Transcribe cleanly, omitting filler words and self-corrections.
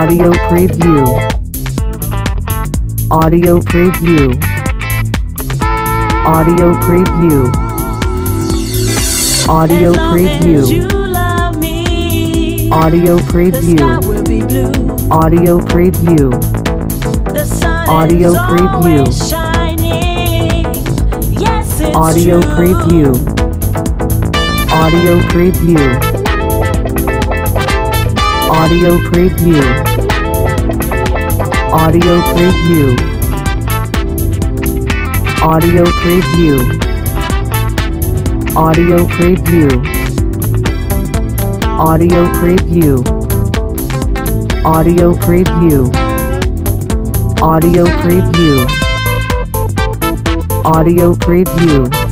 Audio preview. Audio preview. Audio preview. Audio preview. Audio preview. Audio preview. Audio preview. Audio preview. Audio preview. Audio preview. Audio preview. Audio preview. Audio preview. Audio preview. Audio preview. Audio preview. Audio preview.